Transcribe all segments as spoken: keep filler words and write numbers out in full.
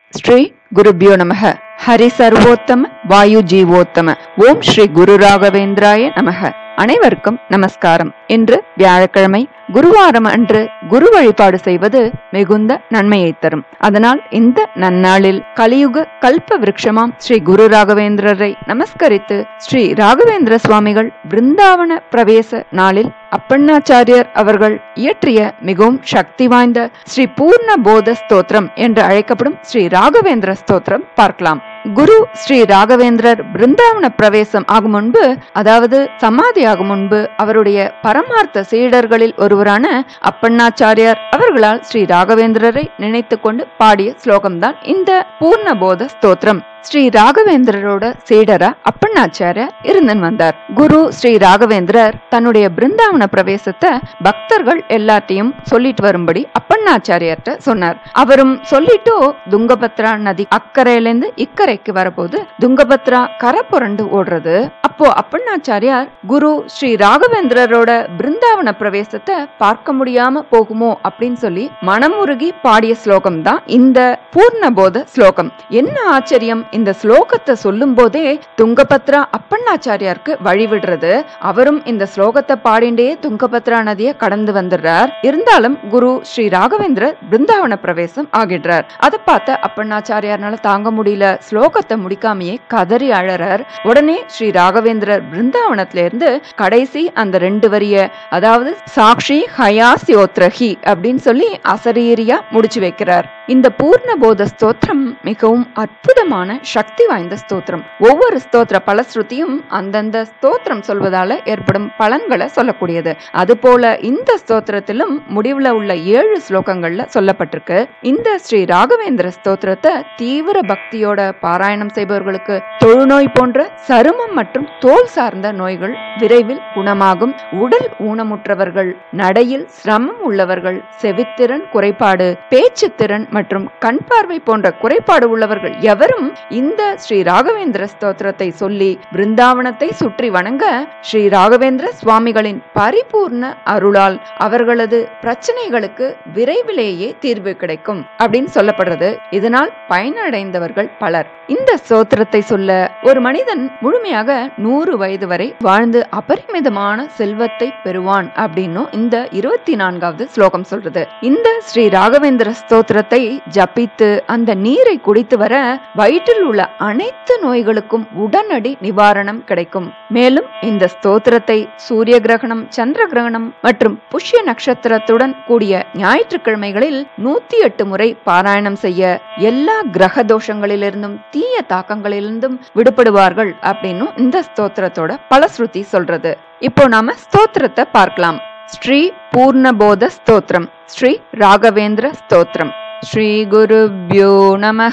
ஸ்ரீ குருபியோ நமக. ஹரி சர்வோத்தம வாயு ஜீவோத்தம. ஓம் ஸ்ரீ குரு ராகவேந்திராய நமக. அனைவருக்கும் நமஸ்காரம். இன்று வியாழக்கிழமை, குருவாரம் அன்று குரு வழிபாடு செய்வது மிகுந்த நன்மையை தரும். அதனால் இந்த நன்னாளில் கலியுக கல்ப விருட்சமாம் ஸ்ரீ குரு ராகவேந்திரரை நமஸ்கரித்து ஸ்ரீ ராகவேந்திர சுவாமிகள் பிருந்தாவன பிரவேச நாளில் அப்பண்ணாச்சாரியர் அவர்கள் இயற்றிய மிகவும் சக்தி வாய்ந்த ஸ்ரீ பூர்ண போத ஸ்தோத்திரம் என்று அழைக்கப்படும் ஸ்ரீ ராகவேந்திர ஸ்தோத்திரம் பார்க்கலாம். குரு ஸ்ரீ ராகவேந்திரர் பிருந்தாவன பிரவேசம் ஆகும் முன்பு, அதாவது சமாதி ஆகும் முன்பு, அவருடைய பரமார்த்த சீடர்களில் ஒருவரான அப்பண்ணாச்சாரியார் அவர்களால் ஸ்ரீ ராகவேந்திரரை நினைத்து கொண்டு பாடிய ஸ்லோகம்தான் இந்த பூர்ணபோத ஸ்தோத்திரம். ஸ்ரீ ராகவேந்திரரோட சீடரா அப்பண்ணாச்சாரியார் இருந்தன் வந்தார். குரு ஸ்ரீ ராகவேந்திரர் தன்னுடைய பிருந்தாவன பிரவேசத்தை பக்தர்கள் எல்லாத்தையும் சொல்லிட்டு வரும்படி அப்பண்ணாச்சாரியார்ட்ட சொன்னார். அவரும் சொல்லிட்டு துங்கபத்ரா நதி அக்கறையிலிருந்து இக்கரைக்கு வரபோது துங்கபத்ரா கரை புரண்டு ஓடுறது. அப்போ அப்பண்ணாச்சாரியார் குரு ஸ்ரீ ராகவேந்திரரோட பிருந்தாவன பிரவேசத்தை பார்க்க முடியாம போகுமோ அப்படின்னு சொல்லி மனமுருகி பாடிய ஸ்லோகம் தான் இந்த பூர்ணபோத ஸ்லோகம். என்ன ஆச்சரியம்! இந்த ஸ்லோகத்தை சொல்லும் போதே துங்கபத்ரா அப்பண்ணாச்சாரியாருக்கு வழிவிடுறது. அவரும் இந்த ஸ்லோகத்தை பாடிண்டே துங்கபத்ரா நதியை கடந்து வந்துடுறார். இருந்தாலும் குரு ஸ்ரீ ராகவேந்திரர் பிருந்தாவன பிரவேசம் ஆகிடுறார். அதை பார்த்த அப்பண்ணாச்சாரியார்னால தாங்க முடியல. ஸ்லோகத்தை முடிக்காமையே கதறி அழறார். உடனே ஸ்ரீ ராகவேந்திரர் பிருந்தாவனத்துல இருந்து கடைசி அந்த ரெண்டு வரிய, அதாவது சாக்ஷி ஹயாஸ்யோத்ரஹி அப்படின்னு சொல்லி அசரீரியா முடிச்சு வைக்கிறார். இந்த பூர்ணபோத ஸ்தோத்திரம் மிகவும் அற்புதமான சக்தி வாய்ந்த ஸ்தோத்திரம். ஒவ்வொரு ஸ்தோத்திர பலஸ்ருதியும் அந்தந்த ஸ்தோத்திரம் சொல்வதால ஏற்படும் பலன்களை சொல்லக்கூடியது. அதுபோல இந்த ஸ்தோத்திரத்திலும் முடிவுல உள்ள ஏழு ஸ்லோகங்கள்ல சொல்லப்பட்டிருக்கு. இந்த ஸ்ரீ ராகவேந்திர ஸ்தோத்திரத்தை தீவிர பக்தியோட பாராயணம் செய்பவர்களுக்கு தொழுநோய் போன்ற சருமம் மற்றும் தோல் சார்ந்த நோய்கள் விரைவில் குணமாகும். உடல் ஊனமுற்றவர்கள், நடையில் சிரமம் உள்ளவர்கள், செவித்திறன் குறைபாடு, பேச்சு திறன் மற்றும் கண் பார்வை போன்ற குறைபாடு உள்ளவர்கள் எவரும் இந்த ஸ்ரீ ராகவேந்திர ஸ்தோத்திரத்தை சொல்லி பிருந்தாவனத்தை சுற்றி வணங்க ஸ்ரீ ராகவேந்திர சுவாமிகளின் பரிபூர்ண அருளால் அவர்களது பிரச்சனைகளுக்கு விரைவிலேயே தீர்வு கிடைக்கும் அப்படின்னு சொல்லப்படுறது. இதனால் பயனடைந்தவர்கள் பலர். இந்த ஸ்தோத்திரத்தை சொல்ல ஒரு மனிதன் முழுமையாக நூறு வயது வரை வாழ்ந்து அபரிமிதமான செல்வத்தை பெறுவான் அப்படின்னு இந்த இருபத்தி நான்காவது ஸ்லோகம் சொல்றது. இந்த ஸ்ரீ ராகவேந்திர ஸ்தோத்திரத்தை ஜபித்து அந்த நீரை குடித்து வர வயிற்றில் உள்ள அனைத்து நோய்களுக்கும் உடனடி நிவாரணம் கிடைக்கும். மேலும் இந்த ஸ்தோத்திரத்தை சூரிய கிரகணம், சந்திர கிரகணம் மற்றும் புஷ்ய நட்சத்திரத்துடன் கூடிய ஞாயிற்றுக்கிழமைகளில் நூத்தி எட்டு முறை பாராயணம் செய்ய எல்லா கிரக தோஷங்களிலிருந்தும் தீய தாக்கங்களிலிருந்தும் விடுபடுவார்கள் அப்படின்னு இந்த ஸ்தோத்திரத்தோட பலஸ்ருதி சொல்றது. இப்போ நாம ஸ்தோத்திரத்தை பார்க்கலாம். ஸ்ரீ பூர்ணபோத ஸ்தோத்திரம், ஸ்ரீ ராகவேந்திர ஸ்தோத்திரம். ஸ்ரீ குருப்யோ நமஹ.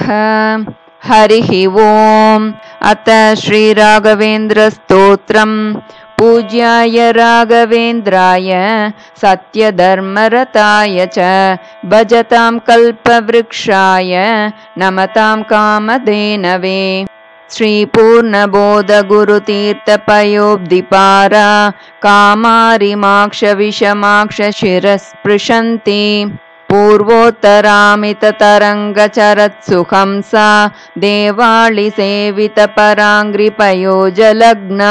ஹரிஹி ஓம். அத ஸ்ரீ ராகவேந்திர ஸ்தோத்திரம். பூஜ்யாய ராகவேந்திராய சத்ய தர்மரதாய ச பஜதாம் கல்பவ்ருக்ஷாய நமதாம் காமதேனவே. ஸ்ரீ பூர்ணபோத குரு தீர்த்த பயோப்திபாரா காமாரிமாக்ஷ விஷமாக்ஷ சிரஸ்பிருஷந்தி பூர்வோத்தராமித தரங்க சரத்சு ஹம்சா தேவாளி சேவித பராங்கிரி பயோஜலக்னா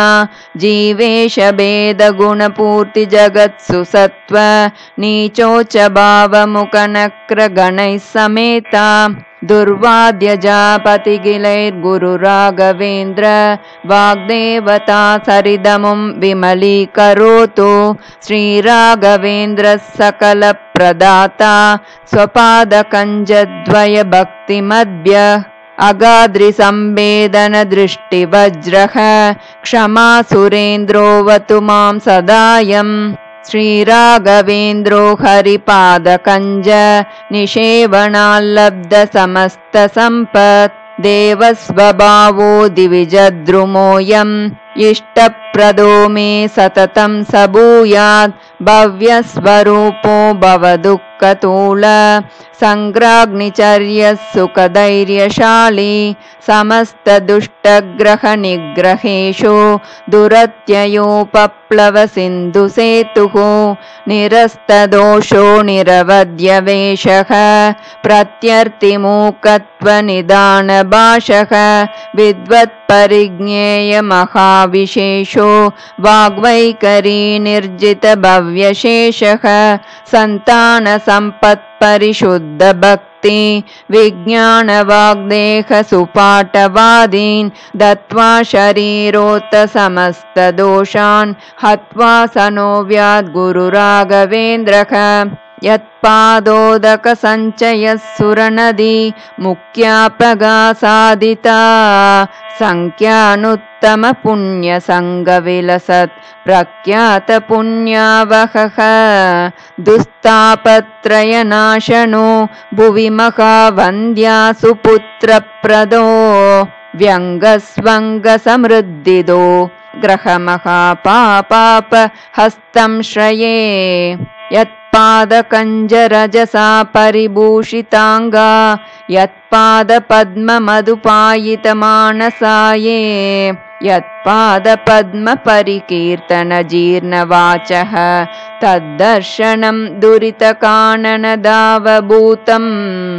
ஜீவேஷ பேத குணபூர்த்தி ஜகத்சு சத்வ நீச்சோச்ச பாவமுகநக்ர கணை சமேதா துர்வாத்ய ஜாபதிகிலைர் குரு ராகவேந்திர வாக்தேவதா சரிதமும் விமலீகரோது ஸ்ரீ ராகவேந்திர சகல பிரதாதா ஸ்வபாத கஞ்சத்வய பக்தி மத்ய அகாத்ரி சம்பேதன திருஷ்டி வஜ்ரஹ க்ஷமா சுரேந்திரோவது மாம் சதாயம். ஸ்ரீ ராகவேந்திரோ ஹரிபாத கஞ்ச நிஷேவணால்லப்த சமஸ்த சம்பத் தேவஸ்வபாவோ திவிஜத்ருமோயம் இஷ்டப்ரதோ மே சததம் சபூயாத் பவ்யஸ்வரூபோ பவதுக்க कतूल संग्राग्निचर्यः सुखधैर्यशाली समस्तदुष्टग्रहनिग्रहेषु दुरत्ययोपप्लवसिन्धुसेतुः निरस्तदोषो निरवध्यवेशः प्रत्यर्तिमूकत्वनिदानभाषः विद्वत्परिज्ञेयमहाविशेषो वाग्वैखरी निर्जितभव्यशेषः सन्तानसम्पत्परिशुद्धभक्ति विज्ञानवाग्देहसुपाठवादीन् दत्त्वा शरीरोत समस्तदोषान् हत्वा सनोव्याद्गुरुराघवेन्द्रः यत्पादोदकसञ्चयः सुरनदी मुख्याप्रगासादिता संख्यानुत्तमपुण्यसङ्गविलसत् प्रख्यातपुण्यावहः दुस्तापत्रयनाशनो भुवि महावन्द्या सुपुत्रप्रदो व्यङ्गस्वङ्गसमृद्धिदो ग्रहमहापापाप हस्तं श्रये यत्पादकञ्जरजसा परिभूषिताङ्गा यत्पादपद्ममधुपायितमानसाये यत्पादपद्मपरिकीर्तनजीर्णवाचः तद्दर्शनं दुरितकाननदावभूतम्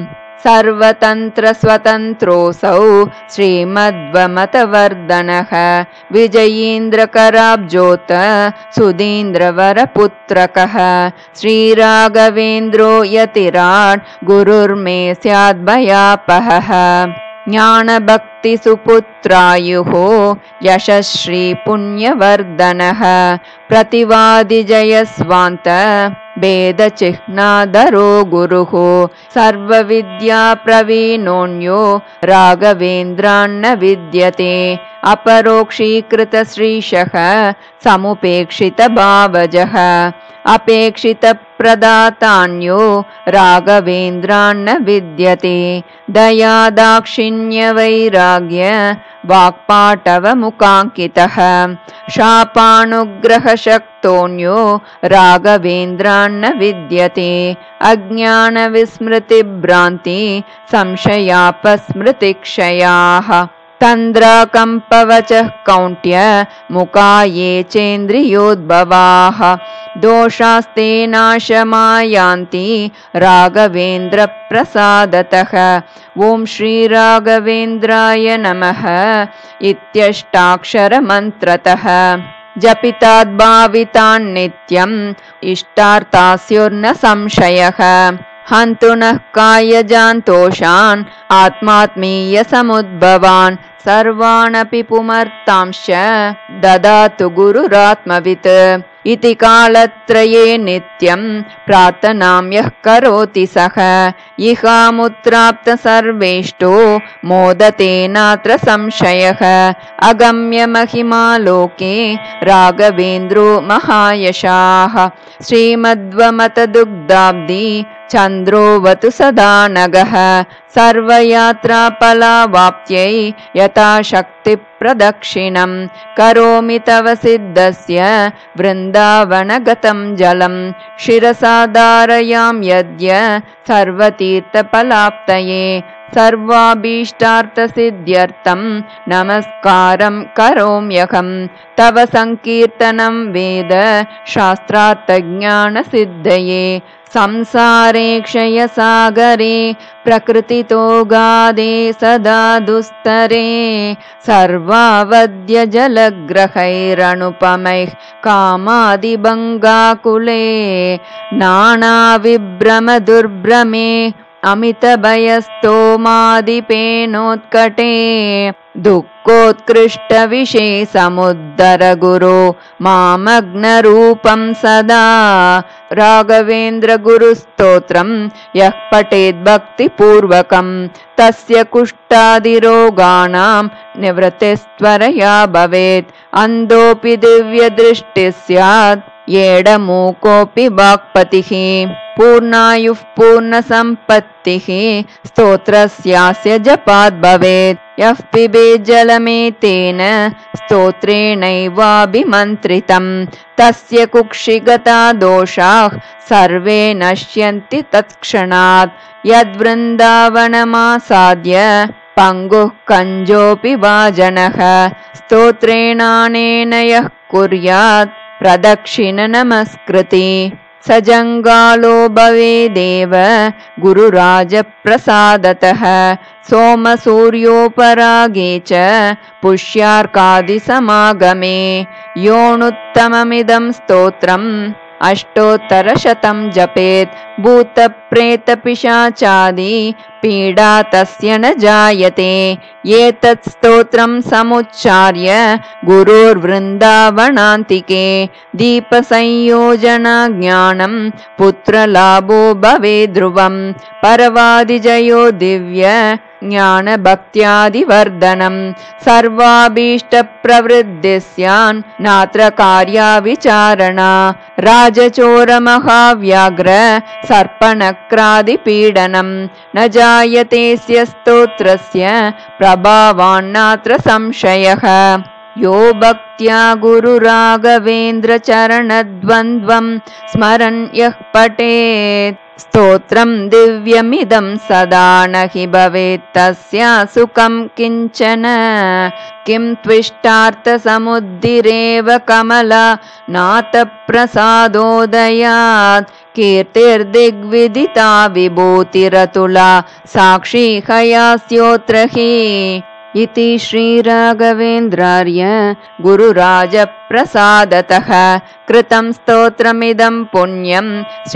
सर्वतन्त्रस्वतन्त्रोऽसौ श्रीमद्वमतवर्धनः विजयीन्द्रकराब्जोत सुधीन्द्रवरपुत्रकः श्रीराघवेन्द्रो यतिराट् गुरुर्मे स्याद्भयापहः ज्ञानभक्तिसुपुत्रायुः यशश्रीपुण्यवर्धनः प्रतिवादिजयस्वान्त भेदचिह्नाधरो गुरुः सर्वविद्याप्रवीणोऽन्यो राघवेन्द्रान्न विद्यते अपरोक्षीकृतश्रीशः समुपेक्षितभावजः अपेक्षितप्रदातान्यो राघवेन्द्रान्न विद्यते दया दाक्षिण्यवैराग्य वाक्पाटवमुखाङ्कितः शापानुग्रहशक्तोऽन्यो राघवेन्द्रान्न विद्यते अज्ञानविस्मृतिभ्रान्ति संशयापस्मृतिक्षयाः तन्द्राकम्पवचः कौन्त्य मुखा ये चेन्द्रियोद्भवाः दोषास्ते नाशमायान्ति राघवेन्द्रप्रसादतः ॐ श्रीराघवेन्द्राय नमः इत्यष्टाक्षरमन्त्रतः जपिताद्भावितान् नित्यम् इष्टार्थास्युर्न संशयः हन्तु नः कायजान्तोषान् आत्मात्मीयसमुद्भवान् सर्वानपि पुमर्तांश्च ददातु गुरुरात्मवित् इति कालत्रये नित्यं प्रार्थनां यः करोति सः इहामुत्राप्त सर्वेष्टो मोदते नात्र संशयः अगम्य महिमा लोके राघवेन्द्रो महायशाः श्रीमद्वमतदुग्धाब्धि चन्द्रोऽवतु सदा नगः सर्वयात्राफलावाप्त्यै यथाशक्तिप्रदक्षिणं करोमि तव सिद्धस्य वृन्दावनगतं जलं शिरसा धारयामि यद्य सर्वतीर्थफलाप्तये सर्वाभीष्टार्थसिद्ध्यर्थं नमस्कारं करोम्यहं तव संकीर्तनं वेद शास्त्रार्थज्ञानसिद्धये संसारे क्षयसागरे प्रकृतितो गादे सदा दुस्तरे सर्वावद्य जलग्रहैरनुपमैः कामादिभङ्गाकुले नानाविभ्रमदुर्भ्रमे अमितभयस्तोमादिपेनोत्कटे दुःखोत्कृष्टविषयसमुद्धर गुरो मामग्नरूपं सदा राघवेन्द्र गुरुस्तोत्रं यः पठेत् भक्तिपूर्वकं तस्य कुष्ठादिरोगाणां निवृत्तिस्त्वरया भवेत् अन्धोऽपि दिव्यदृष्टिः स्यात् येडमूकोऽपि वाक्पतिः पूर्णायुः पूर्णसम्पत्तिः स्तोत्रस्यास्य जपात् भवेत्। यः पिबेत् जलमेतेन स्तोत्रेणैवाभिमन्त्रितं तस्य कुक्षिगता दोषाः सर्वे नश्यन्ति तत्क्षणात्। यद्वृन्दावनमासाद्य पंगुः कञ्जोऽपि वा जनः स्तोत्रेणानेन यः कुर्यात् प्रदक्षिण नमस्कृति स जङ्गालो भवेदेव गुरुराजप्रसादतः। सोमसूर्योपरागे च पुष्यार्कादिसमागमे योऽनुत्तममिदं स्तोत्रम् अष्टोत्तरशतं जपेत्। भूतप्रेतपिशाचादि पीडा तस्य न जायते एतत् स्तोत्रं समुच्चार्य गुरोर्वृन्दावनान्तिके। दीपसंयोजना ज्ञानं पुत्रलाभो भवेत् ध्रुवम् परवादिजयो दिव्य ज्ञानभक्त्यादिवर्धनं सर्वाभीष्टप्रवृद्धिः स्यान् नात्र कार्या विचारणा। राजचोरमहाव्याघ्र सर्पणक्रादिपीडनं न जायतेऽस्य स्तोत्रस्य प्रभावान्नात्र संशयः। यो भक्त्या गुरुराघवेन्द्रचरणद्वन्द्वं स्मरन् यः पठेत् स्तोत्रं दिव्यमिदं सदा न हि भवेत् तस्य सुखं किञ्चन। किं त्विष्टार्थसमुद्दिरेव कमला नाथप्रसादोदयात् कीर्तिर्दिग्विदिता विभूतिरतुला साक्षी हयास्योऽत्र हि। इति श्रीराघवेन्द्रार्य गुरुराजप्रसादतः कृतं स्तोत्रमिदं पुण्यं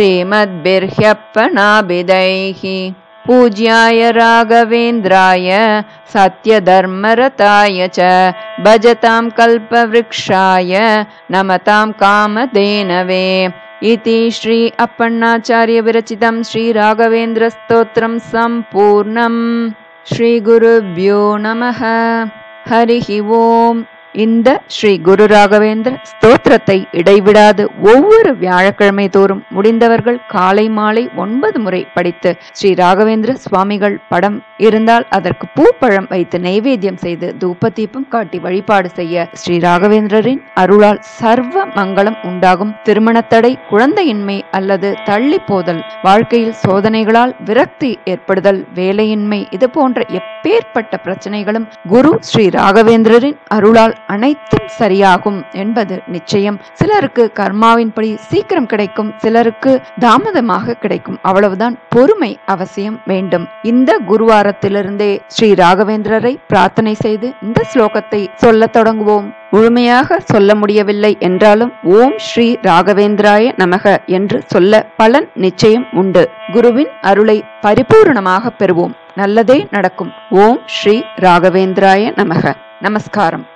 श्रीमद्भिर्ह्यर्पणाभिधैः। पूज्याय राघवेन्द्राय सत्यधर्मरताय च भजतां कल्पवृक्षाय नमतां कामधेनवे। इति श्री अप्पण्णाचार्य विरचितं श्रीराघवेन्द्रस्तोत्रं सम्पूर्णम्। श्री गुरुभ्यो नमः। हरिः ஓம். இந்த ஸ்ரீ குரு ராகவேந்திர ஸ்தோத்திரத்தை இடைவிடாது ஒவ்வொரு வியாழக்கிழமை தோறும் முடிந்தவர்கள் காலை மாலை ஒன்பது முறை படித்து ஸ்ரீ ராகவேந்திர சுவாமிகள் படம் இருந்தால் அதற்கு பூப்பழம் வைத்து நைவேத்தியம் செய்து தூப தீபம் காட்டி வழிபாடு செய்ய ஸ்ரீ ராகவேந்திரரின் அருளால் சர்வ மங்களம் உண்டாகும். திருமணத்தடை, குழந்தையின்மை அல்லது தள்ளி போதல், வாழ்க்கையில் சோதனைகளால் விரக்தி ஏற்படுதல், வேலையின்மை, இது போன்ற எப்பேற்பட்ட பிரச்சனைகளும் குரு ஸ்ரீ ராகவேந்திரரின் அருளால் அனைத்தும் சரியாகும் என்பது நிச்சயம். சிலருக்கு கர்மாவின்படி சீக்கிரம் கிடைக்கும், சிலருக்கு தாமதமாக கிடைக்கும். அவ்வளவுதான், பொறுமை அவசியம் வேண்டும். இந்த குருவாரத்திலிருந்தே ஸ்ரீ ராகவேந்திரரை பிரார்த்தனை செய்து இந்த ஸ்லோகத்தை சொல்ல தொடங்குவோம். முழுமையாக சொல்ல முடியவில்லை என்றாலும் ஓம் ஸ்ரீ ராகவேந்திராய நமக என்று சொல்ல பலன் நிச்சயம் உண்டு. குருவின் அருளை பரிபூர்ணமாக பெறுவோம். நல்லதே நடக்கும். ஓம் ஸ்ரீ ராகவேந்திராய நமக. நமஸ்காரம்.